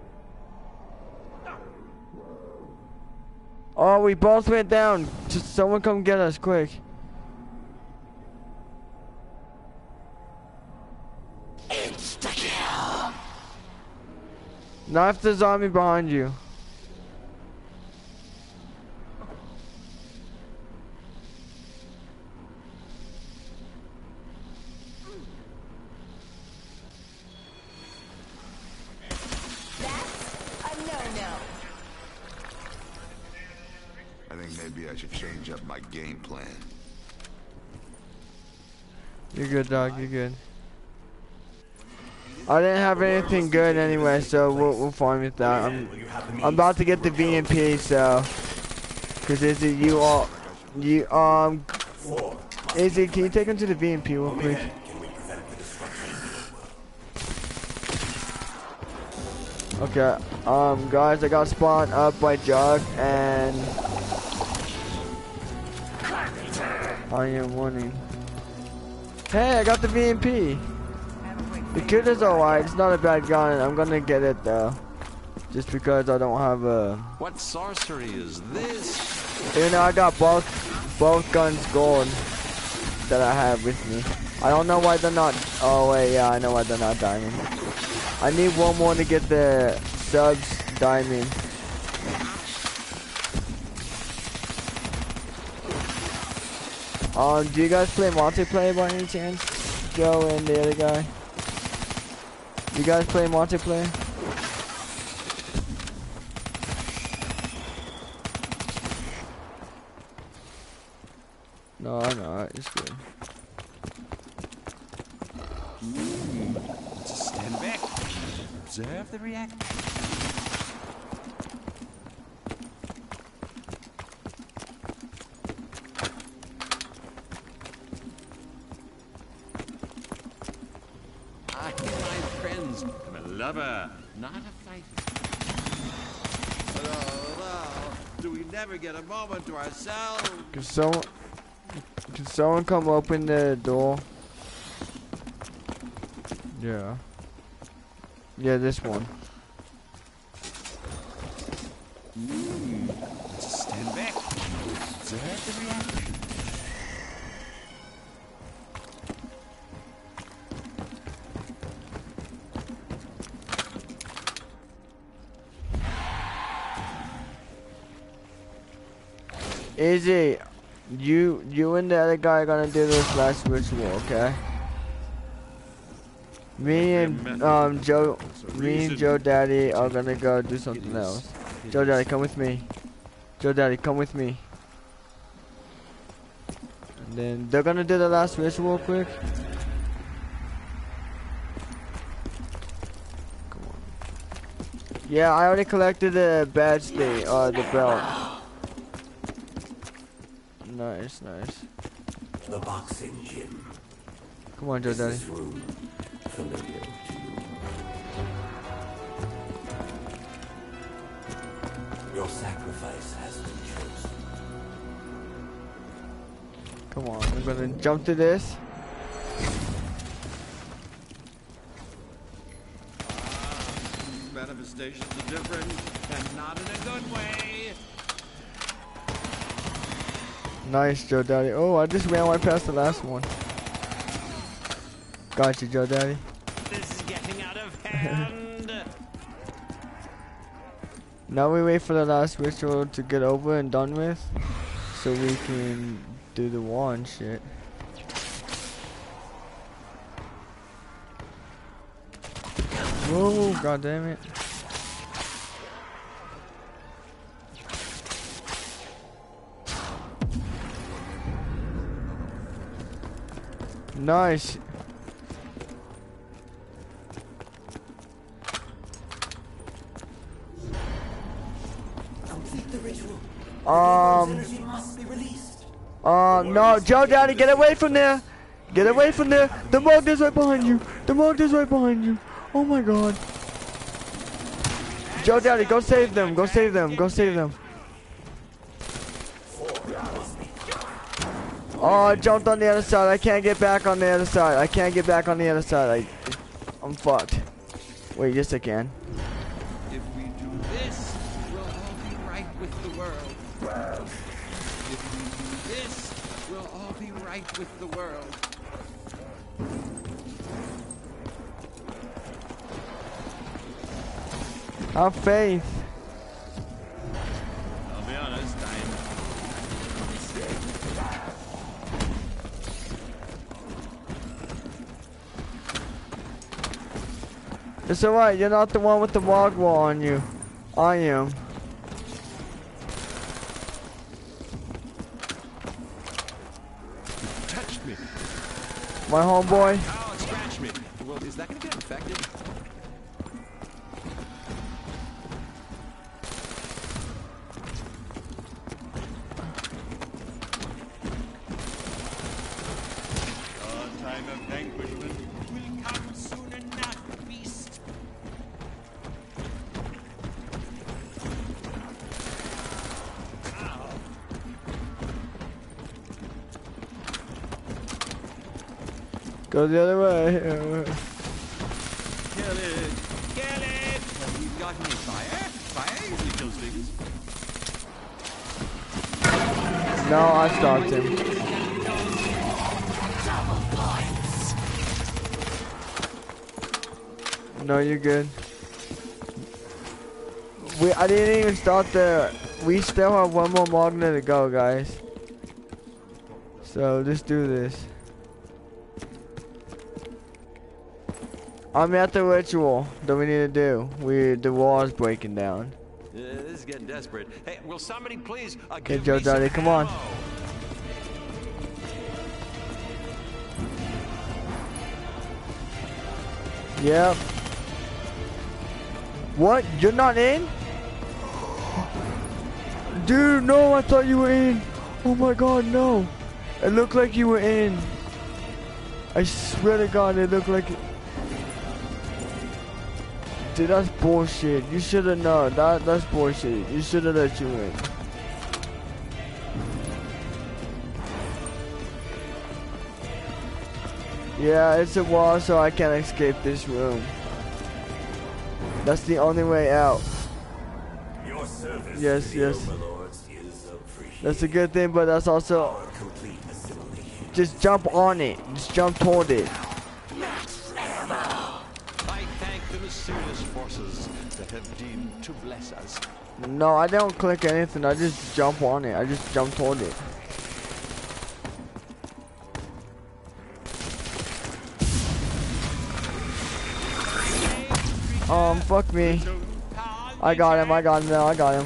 Oh, we both went down. Just someone come get us, quick. Insta-kill. Knife the zombie behind you. That's a no-no. I think maybe I should change up my game plan. You're good, dog. You're good. I didn't have anything good anyway, so we'll, we'll fine with that. I'm, I'm about to get the V M P, so. Cause is it you all, you um, is it? Can you take him to the V M P real quick? Okay, um, guys, I got spawned up by Jug and I am winning. Hey, I got the V M P. The kid is alright. It's not a bad gun. I'm gonna get it though, just because I don't have a. What sorcery is this? You know, I got both both guns gold that I have with me. I don't know why they're not. Oh wait, yeah, I know why they're not diamond. I need one more to get the subs diamond. Um, do you guys play multiplayer by any chance? Joe and the other guy. You guys play multiplayer? No, I know, it's good. Stand back. Observe the reaction. I, my friends, I'm a lover, not a fighter. Hello, hello. Do we never get a moment to ourselves? Can someone, can someone come open the door? Yeah. Yeah, this one. Stand back. Observe the reaction. Easy. You, you and the other guy are gonna do this last ritual, okay? Me and um Joe, me and Joe Daddy are gonna go do something else. Joe Daddy, come with me. Joe Daddy, come with me. And then they're gonna do the last ritual quick. Come on. Yeah, I already collected the badge thing, uh, the belt. Nice, nice. The boxing gym. Come on, Joe Is Daddy. this room familiar to you? Your sacrifice has been chosen. Come on, I'm gonna jump to this. Manifestations are different, and not in a good way. Nice, Joe Daddy. Oh, I just ran right past the last one. Got you, Joe Daddy. This is getting out of hand. Now we wait for the last ritual to get over and done with, so we can do the wand shit. Whoa, god damn it. Nice. Complete the ritual. Um, Energy must be released. um, no, Joe Daddy, get away from there. Get away from there. The monk is right behind you. The monk is right behind you. Oh my god. Joe Daddy, go save them. Go save them. Go save them. Oh, I jumped on the other side. I can't get back on the other side. I can't get back on the other side. I, I'm fucked. Wait, yes I can. If we do this, we'll all be right with the world. If we do this, we'll all be right with the world. Have faith. I'll be honest, I'm... It's alright, you're not the one with the log wall on you. I am. Touched me. My homeboy. Oh, it scratched me. Well, is that gonna get infected? Your time of vanquishment will come soon enough, beast. Ow. Go the other way. Kill it. Kill it. Have you got any fire? Fire usually kills things. No, I stopped him. No, you're good. We I didn't even start the. We still have one more magnet to go, guys. So let's do this. I'm at the ritual that we need to do. We the wall is breaking down. Uh, this is getting desperate. Hey, will somebody please uh, Okay, give Joe me some Daddy, come on. ammo? Yep. What? You're not in? Dude, no, I thought you were in. Oh my god, no. It looked like you were in. I swear to god, it looked like it. Dude, that's bullshit. You should have known. That, that's bullshit. You should have let you in. Yeah, it's a wall, so I can't escape this room. That's the only way out. Your service Yes, to the yes. overlords is appreciated. That's a good thing, but that's also... Our complete assimilation. Just jump on it. Just jump toward it. I thank the mysterious forces that have deemed to bless us. No, I don't click anything. I just jump on it. I just jump toward it. Um, fuck me. I got him. I got him now. I got him.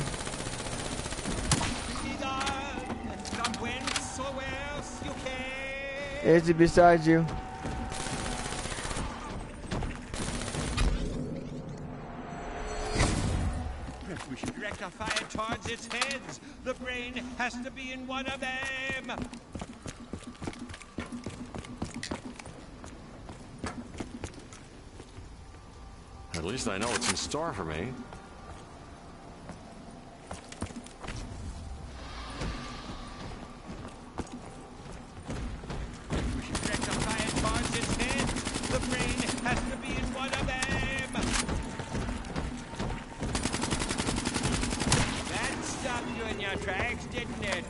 Is he beside you? We should direct our fire towards its heads. The brain has to be in one of them. At least I know what's in store for me. We should direct our fire towards its heads. The brain has to be in one of them. That stopped you in your tracks, didn't it?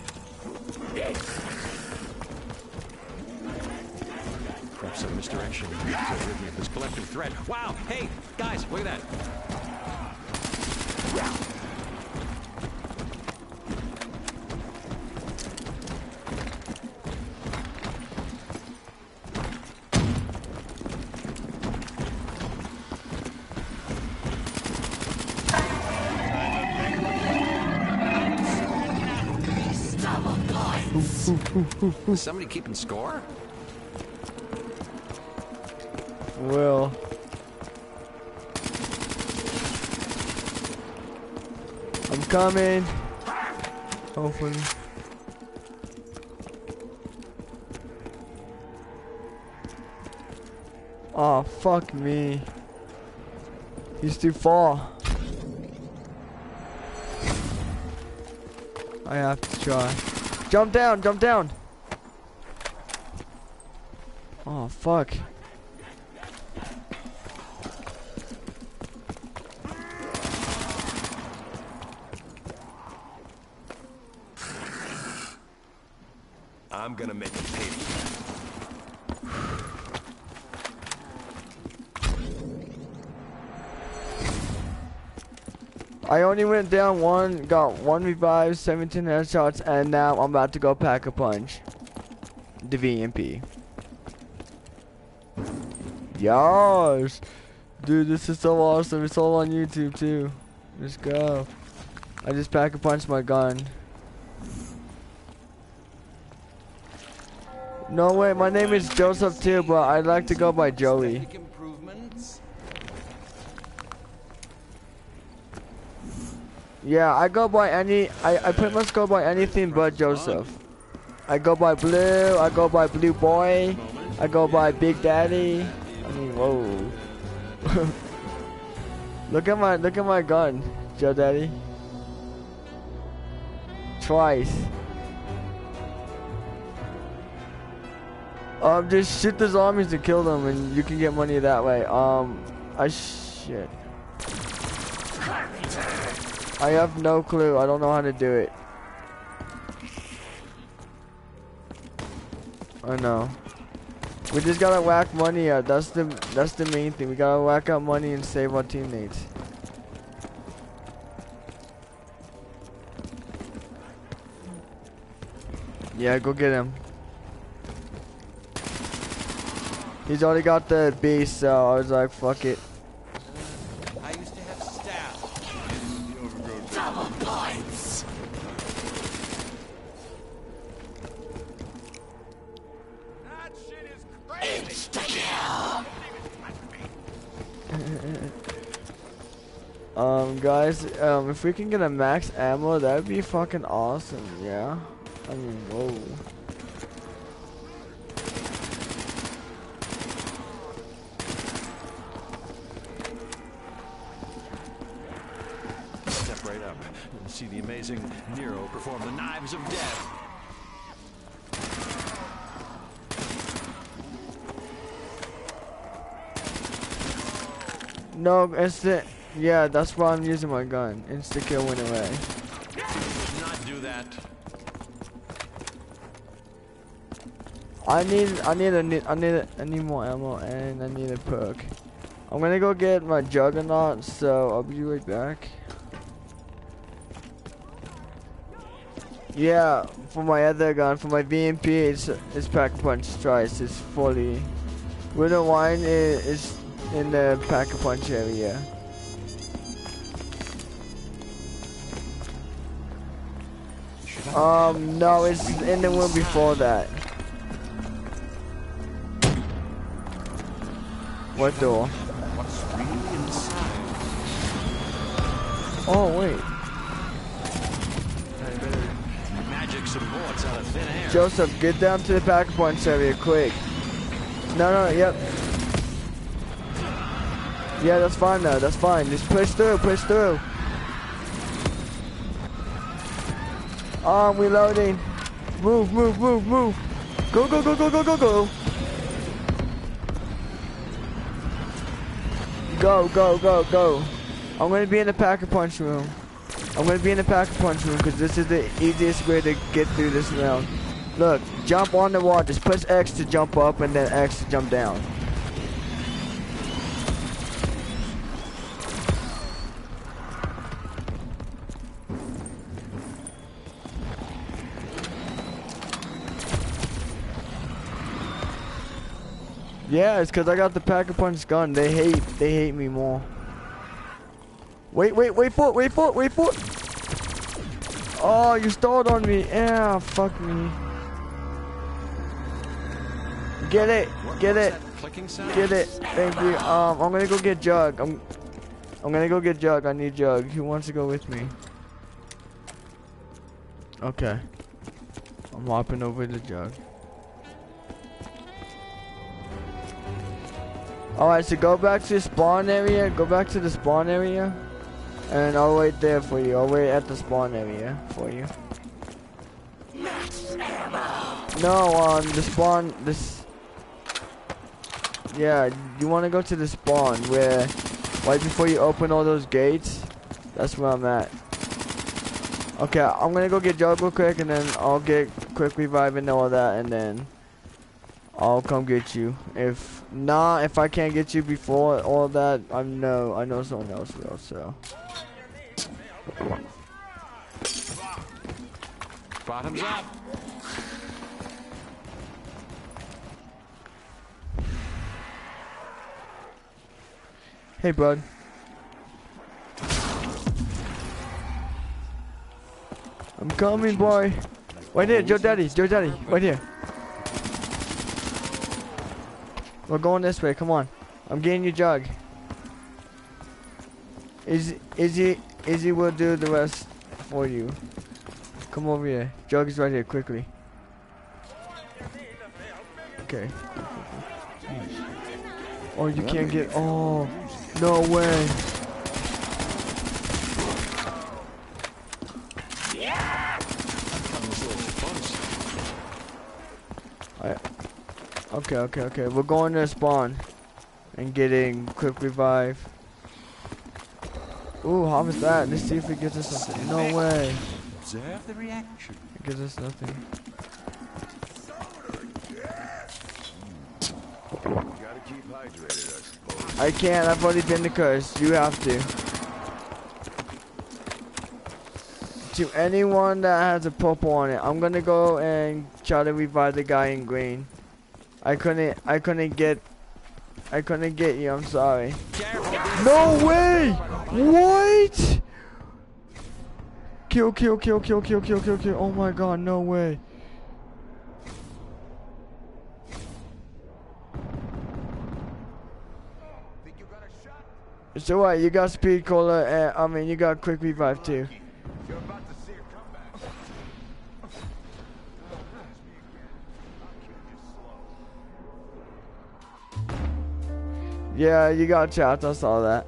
Perhaps some misdirection to rid me of this collective threat. Wow! Hey, guys, look at that. Is somebody keeping score? Well, I'm coming. Hopefully. Oh, fuck me. He's too far. I have to try. Jump down, jump down. Oh, fuck. I'm gonna make a pay. I only went down one, got one revive, seventeen headshots, and now I'm about to go pack a punch. The V M P. Yes! Dude, this is so awesome. It's all on YouTube too. Let's go. I just pack a punch my gun. No wait, my name is Joseph too, but I like to go by Joey. Yeah, I go by any, I, I pretty much go by anything but Joseph. I go by Blue, I go by Blue Boy, I go by Big Daddy. I mean, whoa. Look at my, look at my gun, Joe Daddy. Twice. Um, just shoot the zombies to kill them, and you can get money that way. Um, I shit. I have no clue. I don't know how to do it. I know. We just gotta whack money out. That's the that's the main thing. We gotta whack out money and save our teammates. Yeah, go get him. He's already got the base, so I was like, fuck it. I used to have staff. Double points. That shit is crazy. Insta-kill. Um, guys, um, if we can get a max ammo, that would be fucking awesome, yeah? I mean, whoa. Step right up and see the amazing Nero perform the knives of death. No, instant. Yeah, that's why I'm using my gun. Insta kill went away. Did not do that. I need, I need a, I need, a, I need more ammo, and I need a perk. I'm gonna go get my Juggernaut, so I'll be right back. Yeah, for my other gun, for my V M P, it's, it's pack punch twice. It's fully. Winter Wine is, is in the pack a punch area. Um, no, it's in the room before that. What door? What's really inside? Oh wait. Magic some bullets out of thin air. Joseph, get down to the pack-a-punch area, quick. No, no, yep. Yeah, that's fine though, that's fine. Just push through, push through. Oh, I'm reloading. Move, move, move, move. Go, go, go, go, go, go, go. Go, go, go, go. I'm gonna be in the pack-a-punch room. I'm gonna be in the pack-a-punch room because this is the easiest way to get through this round. Look, jump on the wall. Just press X to jump up and then X to jump down. Yeah, it's because I got the pack-a-punch gun. They hate, they hate me more. Wait, wait, wait for it, wait for it, wait for it. Oh, you stalled on me. Yeah, fuck me. Get it, get it, get it. Thank you. Um, I'm gonna go get Jug. I'm, I'm gonna go get Jug. I need Jug. Who wants to go with me? Okay. I'm hopping over to Jug. Alright, so go back to the spawn area. Go back to the spawn area. And I'll wait there for you. I'll wait at the spawn area for you. No, um, the spawn, this... Yeah, you want to go to the spawn where... Right before you open all those gates. That's where I'm at. Okay, I'm gonna go get Jug real quick and then I'll get quick revive and all that and then... I'll come get you. If not, if I can't get you before all that, I know, I know someone else will, so... Bottoms up. Hey, bud. I'm coming, boy. Right here, Joe Daddy, Joe Daddy, right here. We're going this way, come on. I'm getting you Jug. Is Izzy Izzy will do the rest for you. Come over here. Jug is right here, quickly. Okay. Oh, you can't get. Oh, no way. Alright. Okay, okay, okay. We're going to spawn and getting quick revive. Ooh, how was that? Let's see if it gives us something. No way. Observe the reaction. It gives us nothing. Gotta keep hydrated, I suppose. I can't. I've already been the curse. You have to. To anyone that has a purple on it, I'm gonna go and try to revive the guy in green. I couldn't. I couldn't get. I couldn't get you. I'm sorry. No way! What? Kill! Kill! Kill! Kill! Kill! Kill! Kill! Kill! Oh my God! No way! It's alright. You got speed cola. And, I mean, you got quick revive too. You're about to see a comeback. Yeah, you got chat. I saw that.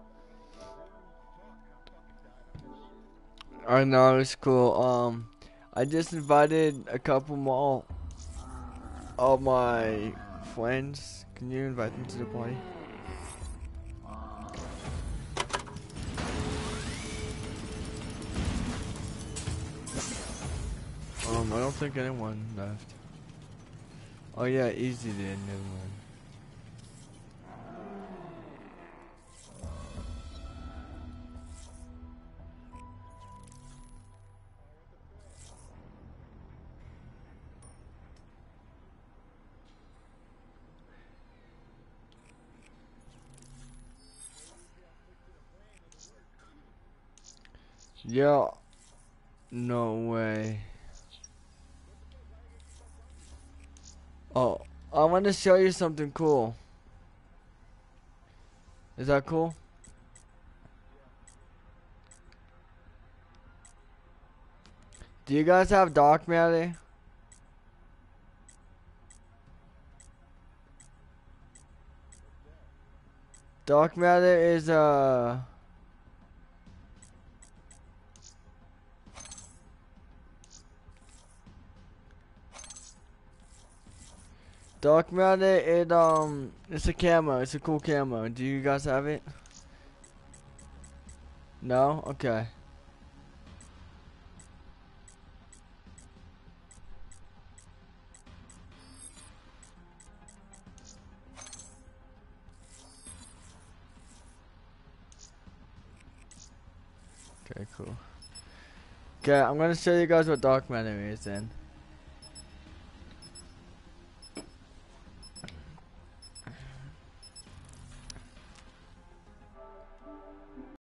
I know, it's cool. Um, I just invited a couple more of my friends. Can you invite them to the party? Um, I don't think anyone left. Oh yeah, Easy did, never mind. Yeah. No way. Oh, I want to show you something cool. Is that cool? Do you guys have dark matter? Dark matter is uh Dark matter, it um it's a camo, it's a cool camo. Do you guys have it? No? Okay. Okay, cool. Okay, I'm gonna show you guys what dark matter is then.